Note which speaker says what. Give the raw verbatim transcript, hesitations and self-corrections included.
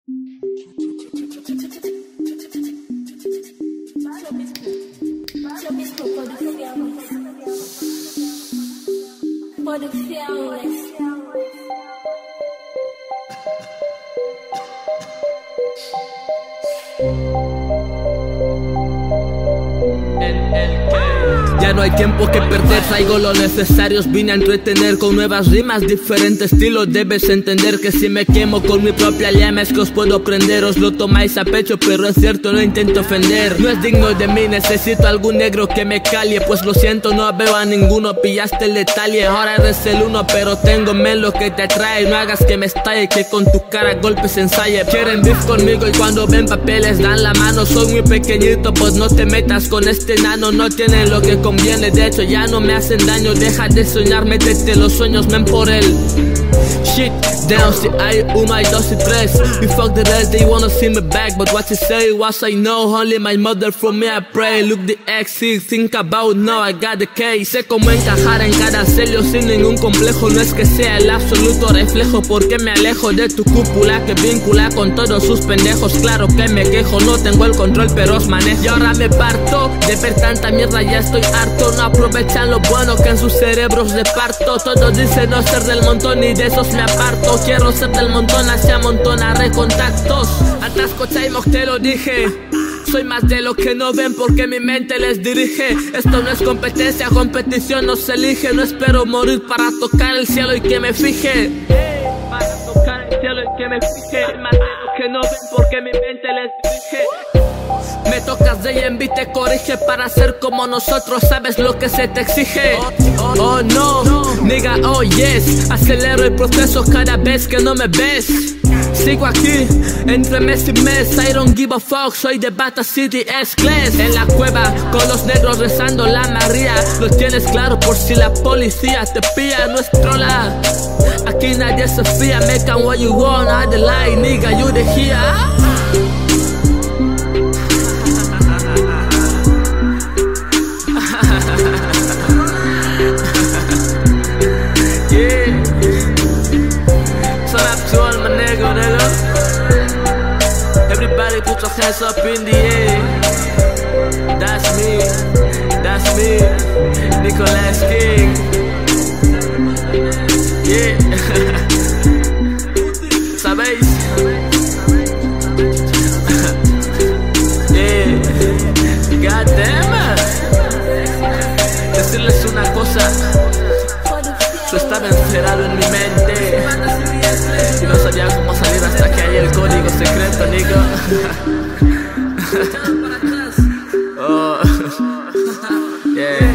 Speaker 1: Ya no hay tiempo que perder, traigo lo necesario, vine a entretener con nuevas rimas, diferentes estilos. Debes entender que si me quemo con mi propia llama es que os puedo prender. Os lo tomáis a pecho, pero es cierto, no intento ofender. No es digno de mí, necesito algún negro que me calie. Pues lo siento, no veo a ninguno, pillaste el detalle. Ahora eres el uno, pero tengo menos que te atrae. No hagas que me estalle, que con tu cara golpes ensaye. Quieren beef conmigo y cuando ven papeles dan la mano. Soy muy pequeñito, pues no te metas con este nano. No tienen lo que conviene, de hecho ya no me hacen daño. Deja de soñar, métete los sueños, men por él. Shit, down, si hay uno, hay dos y tres. We fuck the rest, they wanna see me back. But what you say, what I know, only my mother from me I pray. Look the exit, think about now, I got the case. Sé cómo encajar en cada celio sin ningún complejo. No es que sea el absoluto reflejo, porque me alejo de tu cúpula que vincula con todos sus pendejos. Claro que me quejo, no tengo el control pero os manejo. Y ahora me parto de ver tanta mierda, ya estoy harto. No aprovechan lo bueno que en sus cerebros reparto. Todos dicen no ser del montón y de esos me aparto. Quiero ser del montón, así amontonaré contactos. Atasco Chaimok, te lo dije. Soy más de lo que no ven porque mi mente les dirige. Esto no es competencia, competición no se elige. No espero morir para tocar el cielo y que me fije. Para tocar el cielo y que me fije. Más de lo que no ven porque mi mente les dirige. Me tocas de y envi te corrige para ser como nosotros, sabes lo que se te exige. Oh, oh no, nigga, oh yes. Acelero el proceso cada vez que no me ves. Sigo aquí, entre mes y mes. I don't give a fuck, soy de Bata City S-Class. En la cueva, con los negros rezando la María. Lo tienes claro por si la policía te pilla, no es trola. Aquí nadie se fía, make am what you want, I the lie, nigga, you the here. Everybody put your hands up in the air. That's me, that's me, Nicolas King. Yeah. ¿Sabéis? Yeah. God damn it. Decirles una cosa, yo estaba encerrado en mi mente y no sabía cómo salir hasta que hay el código secreto, nigga. Oh, yeah.